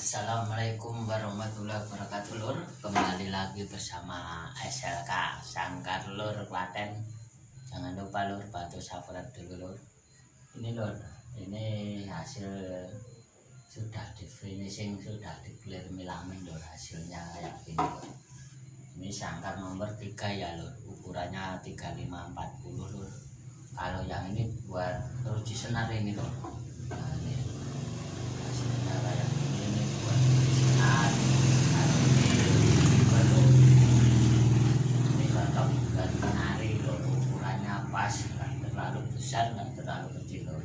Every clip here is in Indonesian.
Assalamualaikum warahmatullahi wabarakatuh lur. Kembali lagi bersama SLK Sangkar Lur Klaten. Jangan lupa lur bantu subscribe dulu lur. Ini lur, ini hasil sudah di finishing, sudah di clear melamin lur, hasilnya kayak gini lur. Ini sangkar nomor 3 ya lur, ukurannya 3540 lur. Kalau yang ini buat ruji senar ini lur. Nah, ini hasilnya kayak gini, ini buat ruji senar. Kalau ini perlu ini cocok buat menari lur, ukurannya pas, nggak terlalu besar, nggak terlalu kecil lur.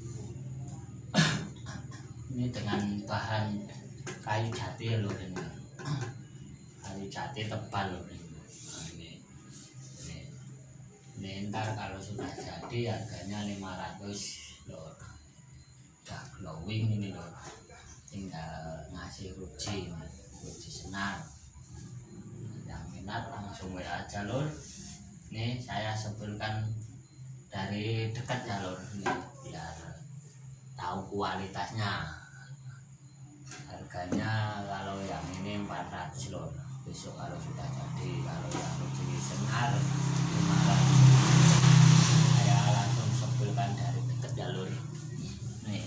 Ini dengan bahan kayu jati lur, ini kayu jati tebal lur. Nah, ini ntar kalau sudah jadi harganya 500 lur. Udah glowing ini lur, tinggal ngasih ruji senar. Yang minat langsung WA aja lur. Ini saya sebutkan dari dekat ya lur, ini biar tahu kualitasnya. Harganya kalau yang ini 400 lur. Besok kalau sudah jadi, kalau yang ruji senar 500. Saya langsung sebutkan dari dekat ya lur. Nih.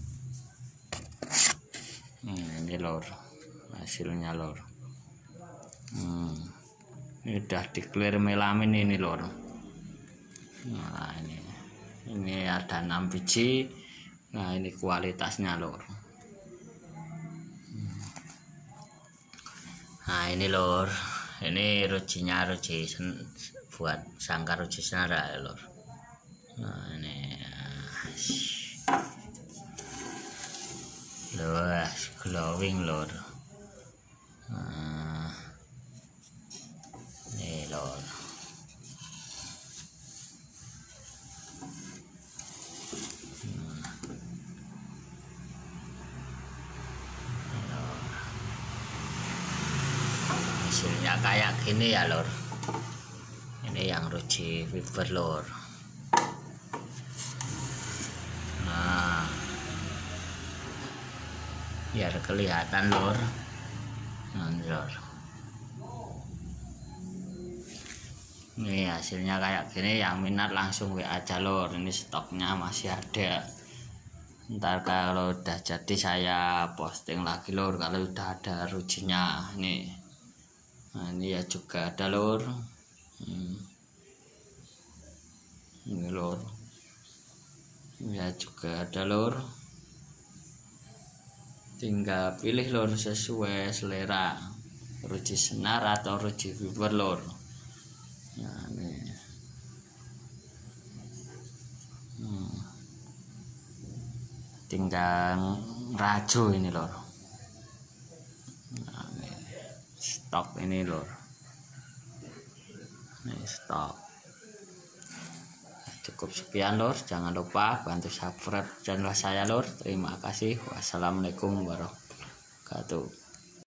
Ini lur hasilnya lur. Ini udah di clear melamin ini lur. Nah ini ada 6 biji. Nah ini kualitasnya lur. Nah ini lur, ini rujinya, ruji buat sangkar ruji senar ya lur. Nah ini lur, glowing lur. Nah, ini lur. Hasilnya kayak gini ya lur. Ini yang ruji fiber lur. Nah biar kelihatan lur. Nah, lur. Ini hasilnya kayak gini, yang minat langsung WA aja lur. Ini stoknya masih ada. Ntar kalau udah jadi saya posting lagi lur, kalau udah ada rujinya. Nah ini ya juga ada lur. Ini lur, ya juga ada lur. Tinggal pilih lur sesuai selera, ruji senar atau ruji fiber lur. Nah ini tinggal rajo ini lur. Nah, ini stok ini lur. Ini stok. Cukup sekian lur, jangan lupa bantu subscribe channel saya lur. Terima kasih. Wassalamualaikum warahmatullahi wabarakatuh.